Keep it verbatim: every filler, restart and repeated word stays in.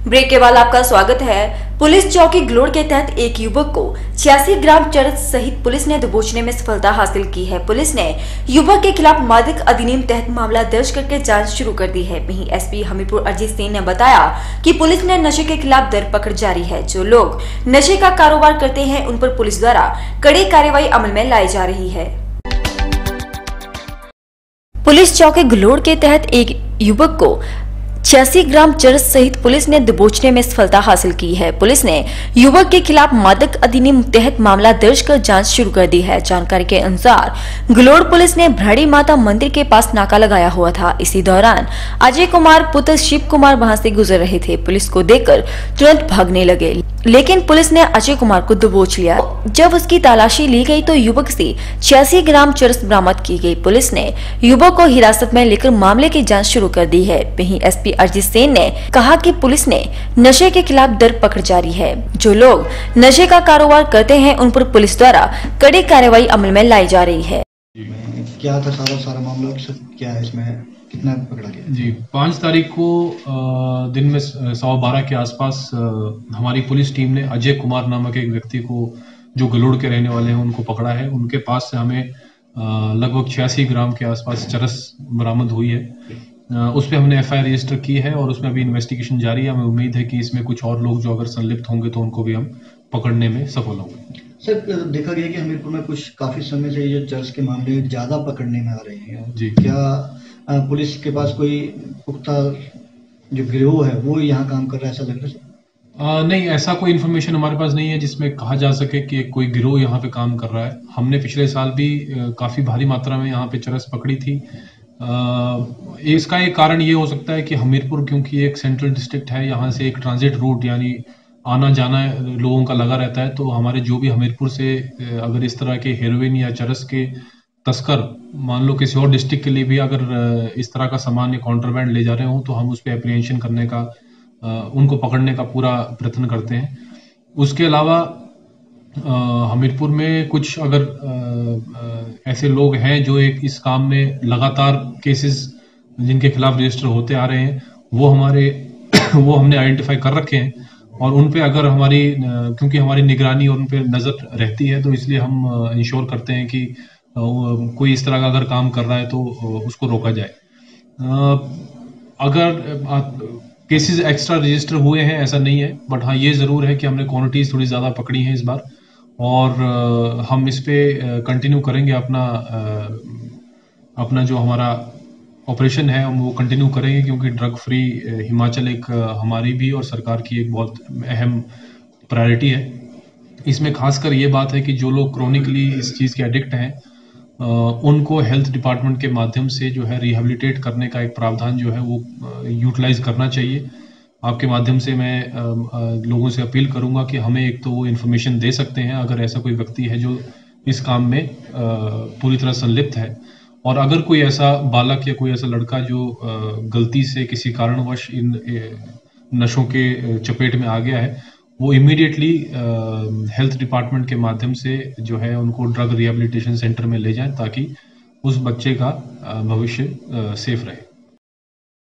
Break के बाद आपका स्वागत है। पुलिस चौकी गलोड़ के तहत एक युवक को छियासी ग्राम चरस सहित पुलिस ने दबोचने में सफलता हासिल की है। पुलिस ने युवक के खिलाफ मादक अधिनियम तहत मामला दर्ज करके जांच शुरू कर दी है। वहीं एसपी हमीरपुर अरिजीत सिंह ने बताया कि पुलिस ने नशे के खिलाफ धरपकड़ जारी है। जो लोग नशे का कारोबार करते हैं उन पर पुलिस द्वारा कड़ी कार्रवाई अमल में लाई जा रही है। पुलिस चौकी गलोड़ के तहत एक युवक को छियासी ग्राम चरस सहित पुलिस ने दबोचने में सफलता हासिल की है। पुलिस ने युवक के खिलाफ मादक अधिनियम तहत मामला दर्ज कर जांच शुरू कर दी है। जानकारी के अनुसार गलोड़ पुलिस ने भ्राड़ी माता मंदिर के पास नाका लगाया हुआ था। इसी दौरान अजय कुमार पुत्र शिव कुमार वहां से गुजर रहे थे। पुलिस को देखकर तुरंत भागने लगे, लेकिन पुलिस ने अजय कुमार को दबोच लिया। जब उसकी तलाशी ली गई तो युवक से छियासी ग्राम चरस बरामद की गई। पुलिस ने युवक को हिरासत में लेकर मामले की जांच शुरू कर दी है। वहीं एसपी अरिजीत सिंह ने कहा कि पुलिस ने नशे के खिलाफ धरपकड़ जारी है। जो लोग नशे का कारोबार करते हैं उन पर पुलिस द्वारा कड़ी कार्रवाई अमल में लाई जा रही है। क्या था सारा सारा मामला, क्या है इसमें, कितना पकड़ा गया? जी, पाँच तारीख को दिन में सवा बारह के आसपास हमारी पुलिस टीम ने अजय कुमार नामक एक व्यक्ति को, जो गलोड़ के रहने वाले हैं, उनको पकड़ा है। उनके पास से हमें लगभग छियासी ग्राम के आसपास चरस बरामद हुई है। उस पर हमने एफ आई आर रजिस्टर की है और उसमें अभी इन्वेस्टिगेशन जारी है। हमें उम्मीद है कि इसमें कुछ और लोग जो अगर संलिप्त होंगे तो उनको भी हम पकड़ने में सफल होंगे। सर, देखा गया कि हमीरपुर में कुछ काफी समय से ये चर्च के मामले ज्यादा पकड़ने में आ रहे हैं। जी, क्या पुलिस के पास कोई पुख्ता जो गिरोह है वो यहाँ काम कर रहा है, ऐसा लग रहा है? आ, नहीं, ऐसा कोई इन्फॉर्मेशन हमारे पास नहीं है जिसमें कहा जा सके कि कोई गिरोह यहाँ पे काम कर रहा है। हमने पिछले साल भी काफी भारी मात्रा में यहाँ पे चरस पकड़ी थी। आ, इसका एक कारण ये हो सकता है कि हमीरपुर क्योंकि एक सेंट्रल डिस्ट्रिक्ट है, यहाँ से एक ट्रांजिट रूट यानी आना जाना लोगों का लगा रहता है। तो हमारे जो भी हमीरपुर से अगर इस तरह के हेरोइन या चरस के तस्कर मान लो किसी और डिस्ट्रिक्ट के लिए भी अगर इस तरह का सामान या कॉन्ट्राबैंड ले जा रहे हो तो हम उस पर एप्रीहेंशन करने का, उनको पकड़ने का पूरा प्रयत्न करते हैं। उसके अलावा हमीरपुर में कुछ अगर आ, आ, ऐसे लोग हैं जो एक इस काम में लगातार केसेस जिनके खिलाफ रजिस्टर होते आ रहे हैं, वो हमारे वो हमने आइडेंटिफाई कर रखे हैं और उन पे अगर हमारी, क्योंकि हमारी निगरानी और उन पे नजर रहती है तो इसलिए हम इंश्योर करते हैं कि कोई इस तरह का अगर काम कर रहा है तो उसको रोका जाए। अगर केसेस एक्स्ट्रा रजिस्टर हुए हैं ऐसा नहीं है, बट हाँ ये ज़रूर है कि हमने क्वांटिटीज थोड़ी ज़्यादा पकड़ी हैं इस बार और हम इस पे कंटिन्यू करेंगे। अपना अपना जो हमारा ऑपरेशन है हम वो कंटिन्यू करेंगे, क्योंकि ड्रग फ्री हिमाचल एक हमारी भी और सरकार की एक बहुत अहम प्रायोरिटी है। इसमें खासकर ये बात है कि जो लोग क्रोनिकली इस चीज़ के एडिक्ट हैं उनको हेल्थ डिपार्टमेंट के माध्यम से जो है रिहेबिलिटेट करने का एक प्रावधान जो है वो यूटिलाइज करना चाहिए। आपके माध्यम से मैं आ, आ, लोगों से अपील करूंगा कि हमें एक तो वो इन्फॉर्मेशन दे सकते हैं अगर ऐसा कोई व्यक्ति है जो इस काम में आ, पूरी तरह संलिप्त है, और अगर कोई ऐसा बालक या कोई ऐसा लड़का जो आ, गलती से किसी कारणवश इन ए, नशों के चपेट में आ गया है, वो इमीडिएटली हेल्थ डिपार्टमेंट के माध्यम से जो है उनको ड्रग रिहेबिलिटेशन सेंटर में ले जाएं ताकि उस बच्चे का भविष्य सेफ रहे।